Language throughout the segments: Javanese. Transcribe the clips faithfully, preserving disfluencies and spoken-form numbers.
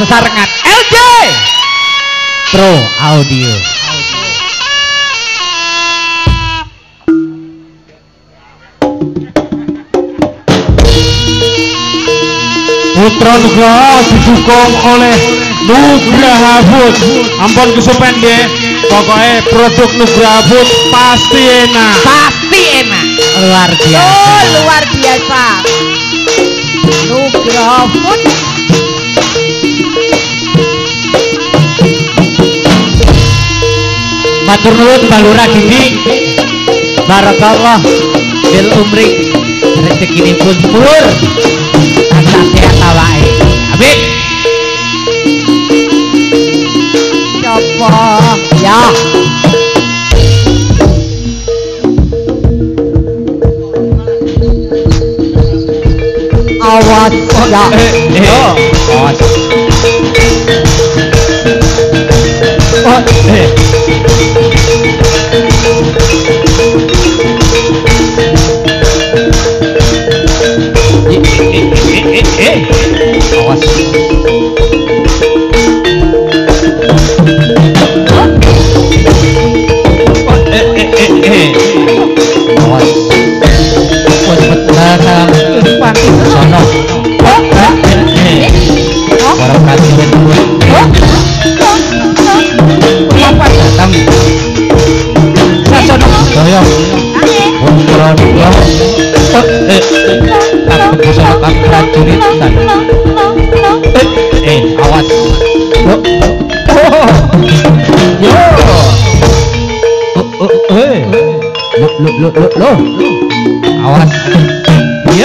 sesarengan L J Pro Audio. Putra Nugraha didukung oleh Nugraha Food. Ampun kesupen nggih. Pokoknya produk Nugraha Food pasti enak. Pasti enak. Luar biasa. Oh, luar biasa. Nugraha Food. Matur nuwun Mbak Lurah Gini. Barakallah bil umri rezekinipun mulur. Tansah sehat awake. Amin. Coba ya. Awas ya. Eh, eh. Awas. Oh, eh. Awas. Awas. Oh, cepet datang. Panti sono. Orang kasihan dulu. Apa datang? Sasono. Doyong. Kontrol dua. Eh, takut bisa makan prajurit kan? Eh, eh, awas. Yo, yo. Oh, oh, eh. Lo, lo, lo, lo, lo. Awas. Ya.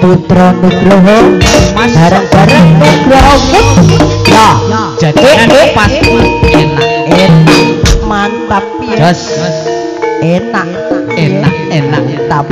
Putra Nugroho bareng-bareng Nugroho ya Jadikan pasti enak. enak mantap ya Jos. enak Enak, enak. mantap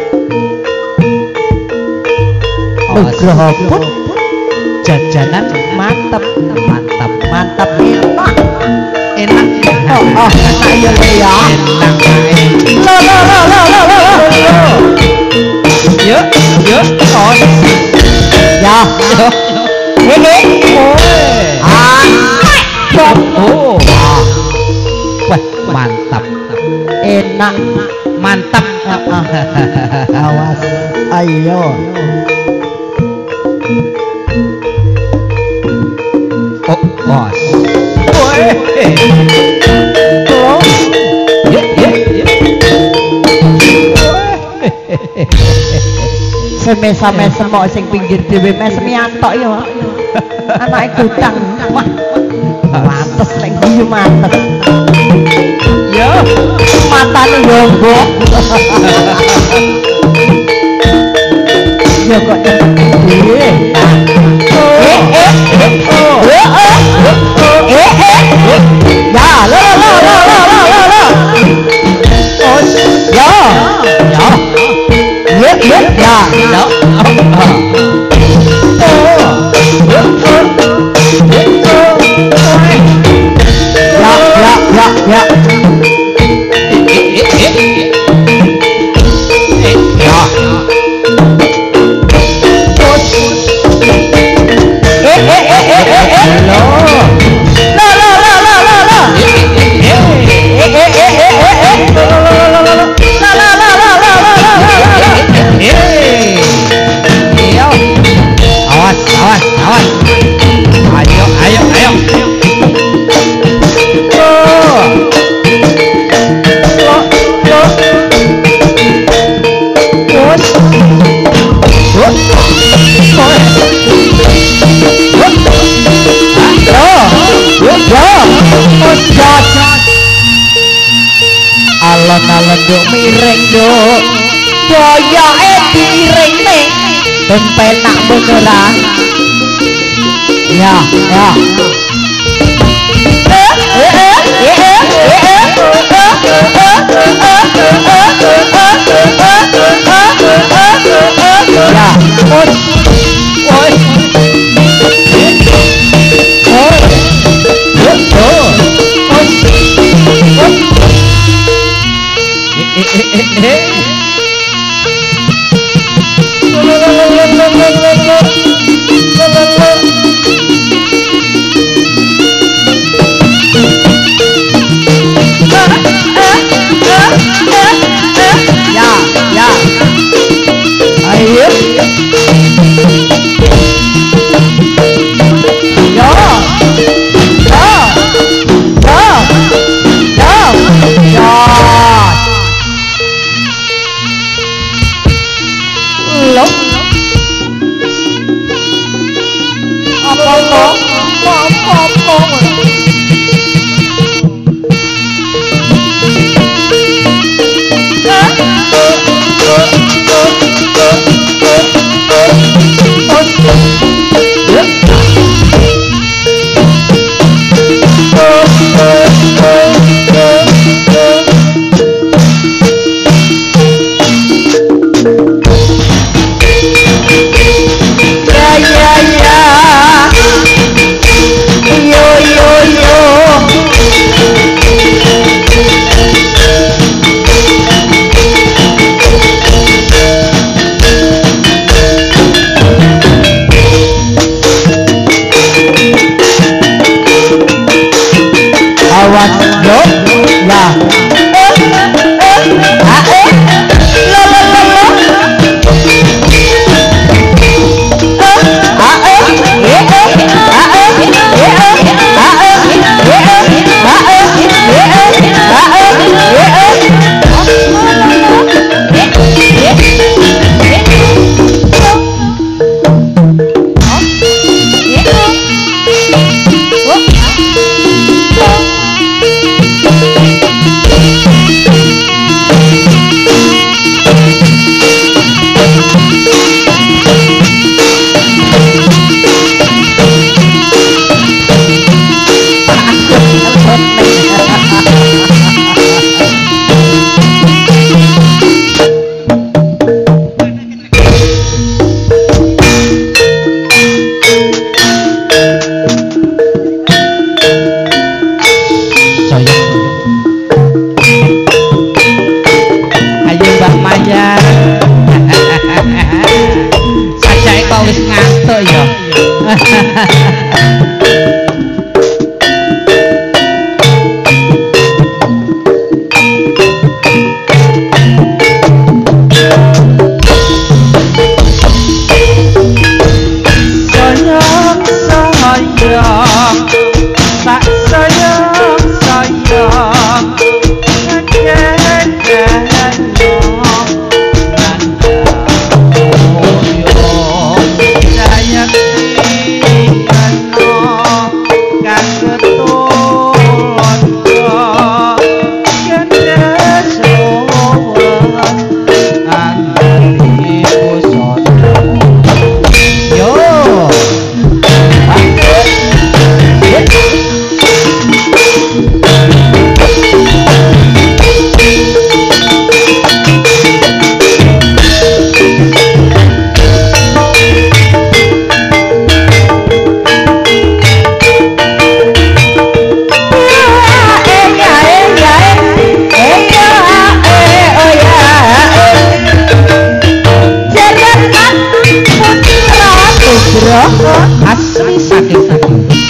Awas. Nugroho pun Jajanan mantap mantap. mantap enak Enak. oh oh enak ya ya Enak. lo lo lo lo lo lo lo Yuk, yuk. Oh. ya hehe ah Oh. Wah, mantap. enak Mantap. awas ayo Oh, bos. Tuh. Yuk, yuk, yuk. semesa-mesem mau sing pinggir dhewe mesem yantok ya anake gudang wah pantes lek guyu mantep Yo. matane yonggo ya kok cepet dhewe eh eh eh eh eh eh ya lo lo lo lo lo lo lo oh ya ya Yep, yep, ya. No. Ya, ya, ya, ya. Ya. Eh, eh, eh, eh, eh, eh. Lo, lo, lo, lo, lo, lo, lo. Eh, eh, eh, eh, eh, eh. Lo, lo, lo, lo, lo, lo. La, la, la, la, la, la, la, la, la. Yo. Awas, awas, awas. Ayo, ayo, ayo. Oh. Lo, lo. Terus. Lo. Alon-alon duk miring duk boyoke miring ning ben penak beneran ya ya ya us ya ya ayo yo yo yo yo yo lo apa lo apa apa ya ya ya yo yo yo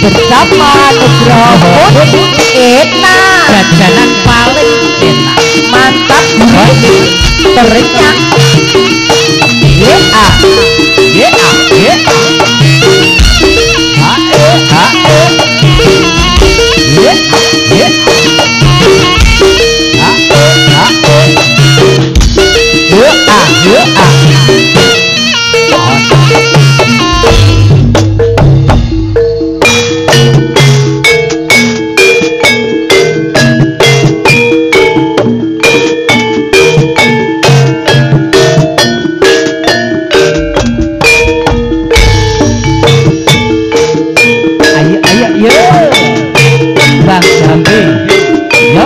bersama Nugroho enak jajanan paling enak mantap terenyang ya ya ya hae hae ya ya hae hae ya ya Bang Jambi, yo.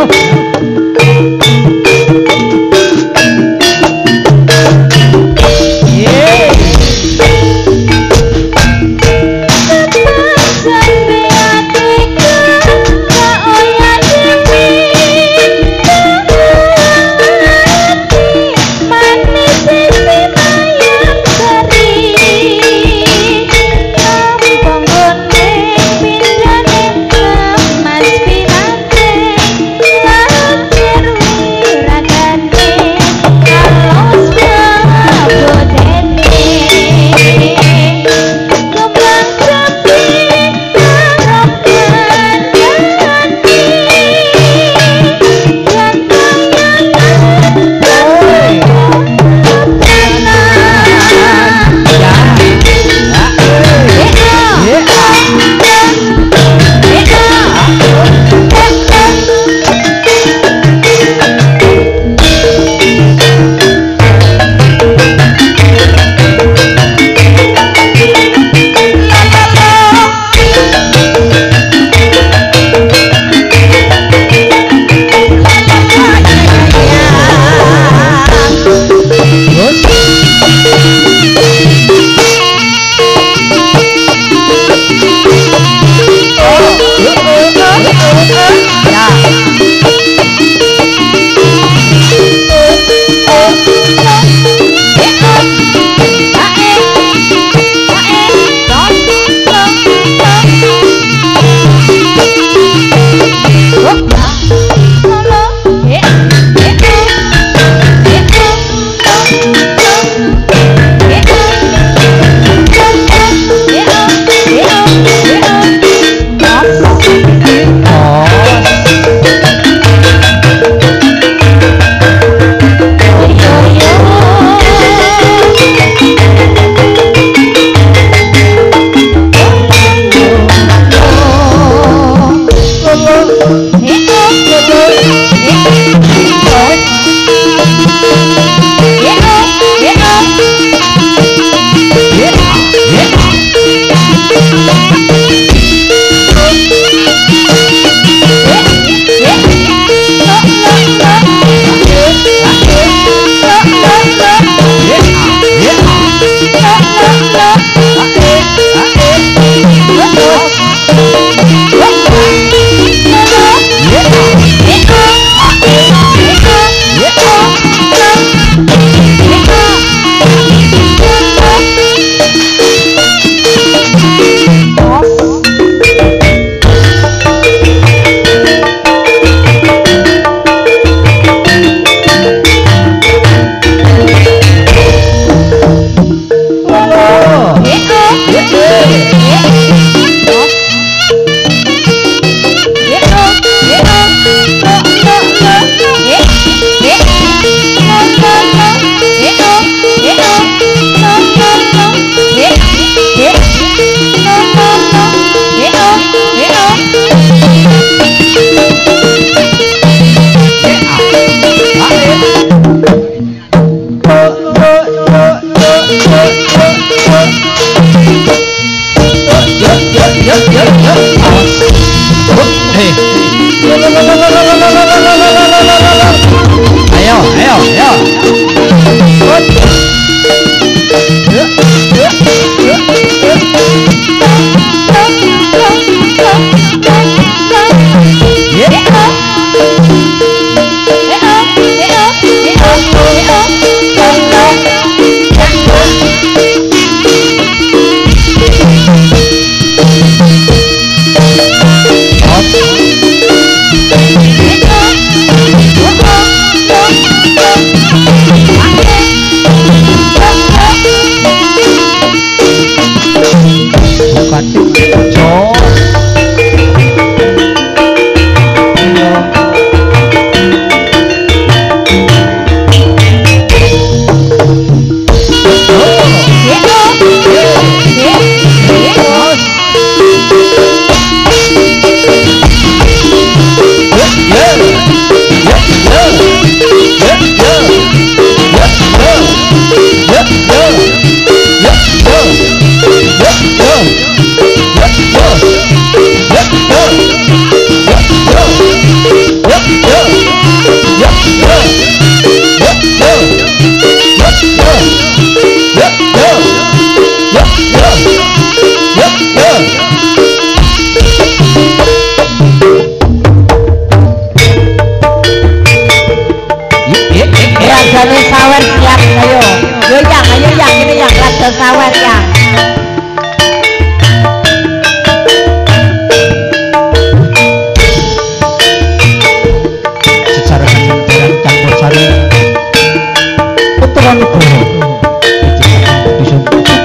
Raja Sawer ya. Secara kancan campur sari Putra Negoro Dusun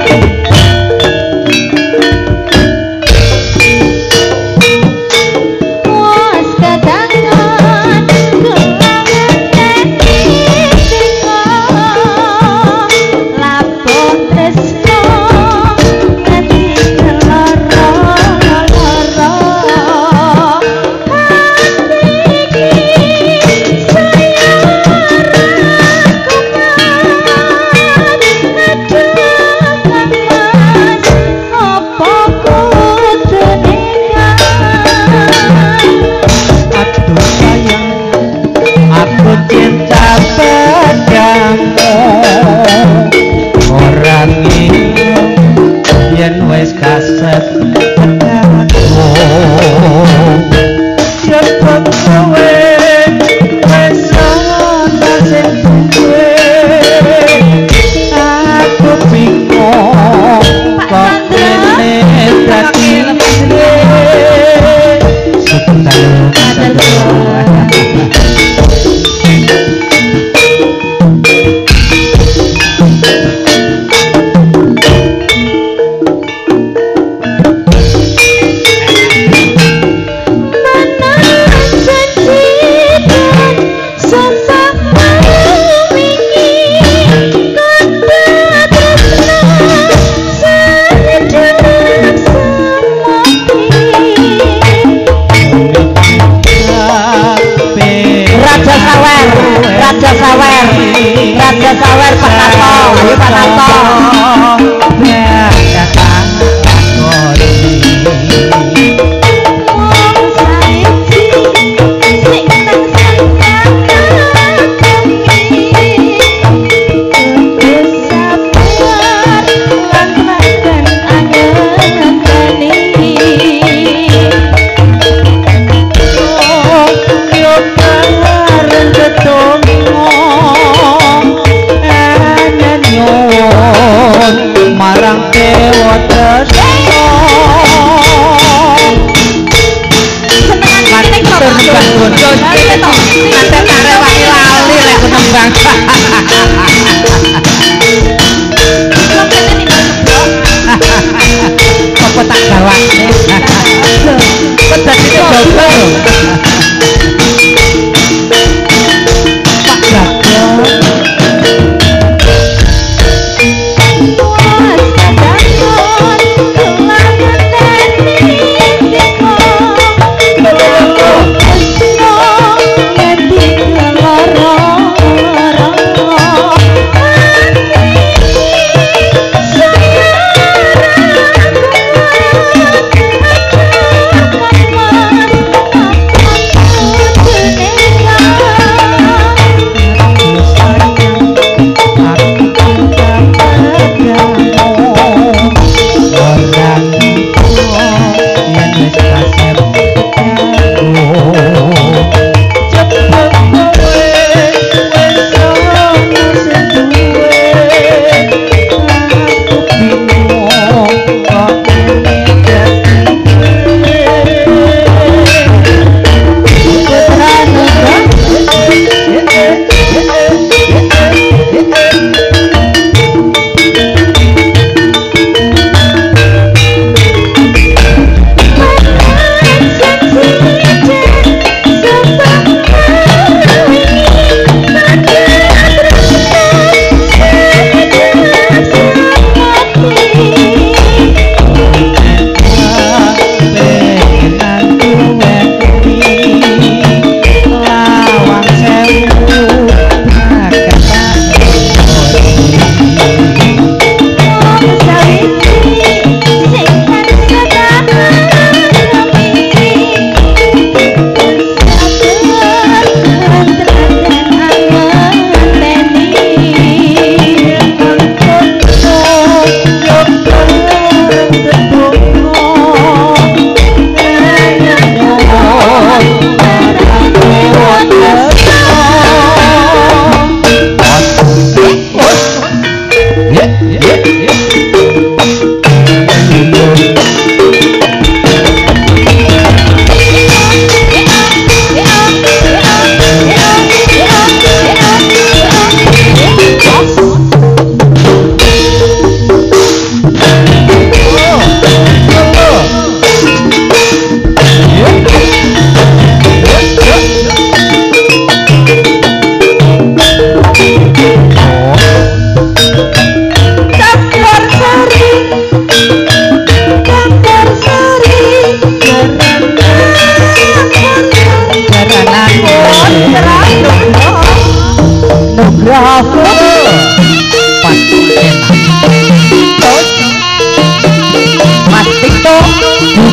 Raja Sawer, Raja Sawer Pak Narto, ayo Pak Narto. Oh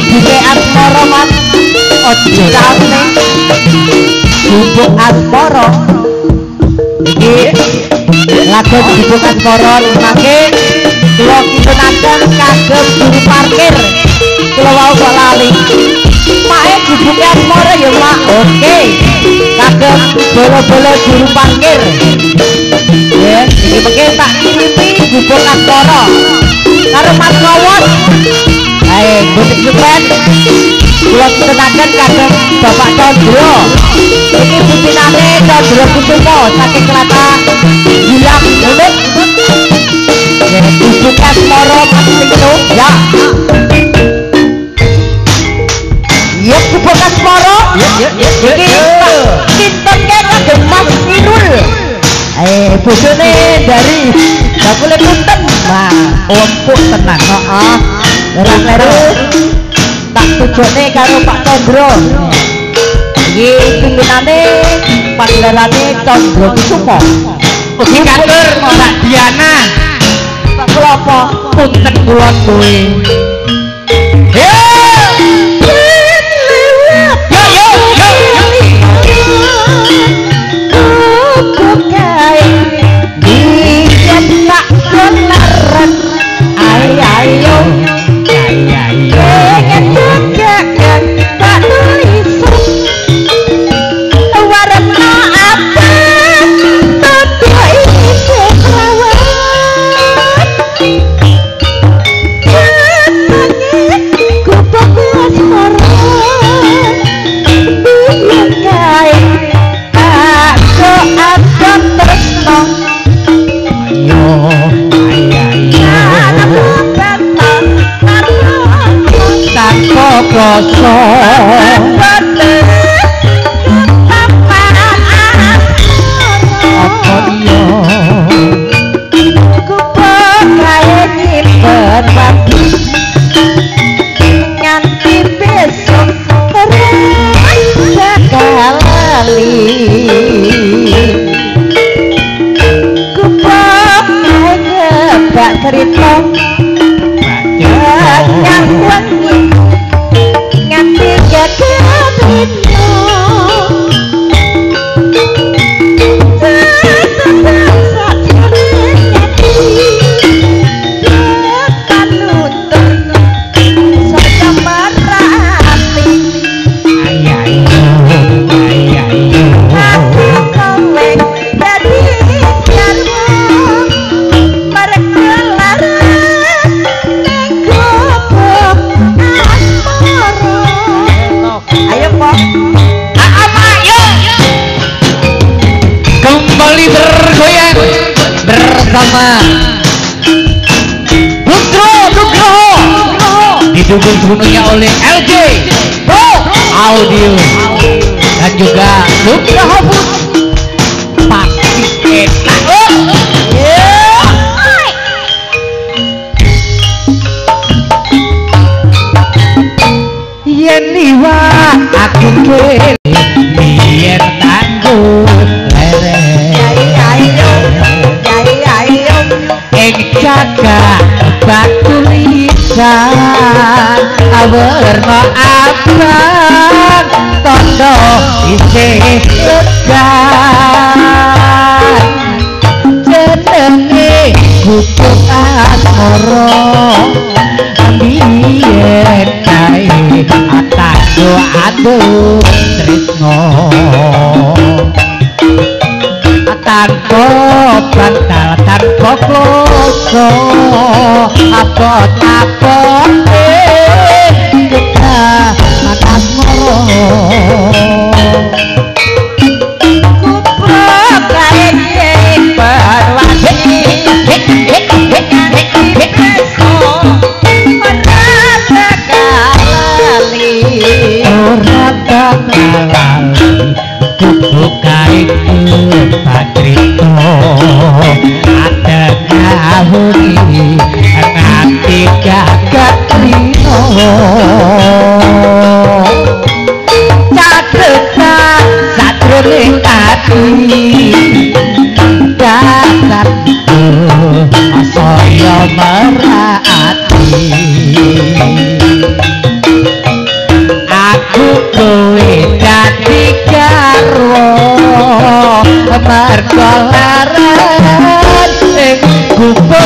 Gubuk asmara mas ojo rame gubuk asmara iki lagu gubuk asmara mangke kula kintunaken kagem juru parkir kula wau kok lali mae gubuk asmara ya mak oke kagem bolo-bolo juru parkir ya iki mengke tak ngipi gubuk asmara karo Mas Kawon ae butik supen kula kintunaken kagem Bapak Chandra iki pimpinnane Chandra Kusumo saking Kelata Gilang Ulut ya gubuk asmara Mas Pintu ya ya gubuk asmara ya ya iki kintenke kagem Mas Irul eh bojone dari Bakule Punten nah empuk tenan heeh ora kleru tak tujone karo Pak Chandra iki pimpinane panggilanane Chandra Kusumo ugi katur Mbak Diana Pak kula apa punten kula kowe yo ayo ayo pengen jajan tak tulis warna apa tutup isi kelawan katanya gubuk asmara biar kaya aku akan tresno ayo tanpa kroso apa dia gubuk kaya nyimpen waktu nganti besok rasa kali gubuk kaya gak cerita yang wangi nganti jagat itu tetap saja menyati depan nuntun saja merati ayayo ayayo aku kolek jadi jarwo mereka ayo kok apa yuk kembali bergoyang bersama Putra Nugroho didukung sepenuhnya oleh L J Audio dan juga Nugroho Bus pasti enak oh yen liwa aku kene biar tangguh lereng ayo ayo ayo ing jaga batulisan awerna abang tondo isih legan jenenge gubuk asmara biyen kae atado aduh tresno tanpa bantal tanpa kloso abot-abot kita matas moro gubuk kae berwadi gubuk kain patrito ada ngahuri nganti gagak rino catetan sajroning ati dasar saya merati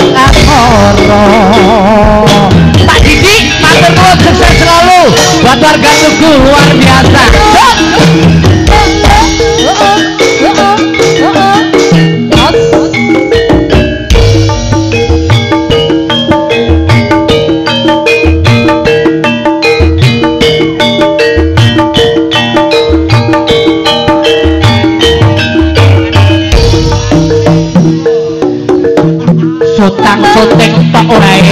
akoro. Pak Didi, matur nuwun sukses selalu buat warga Tugu luar biasa. Sutang suting tok wae.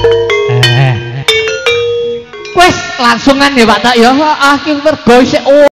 Langsungan ya Pak tak ya, ah ki mergo isih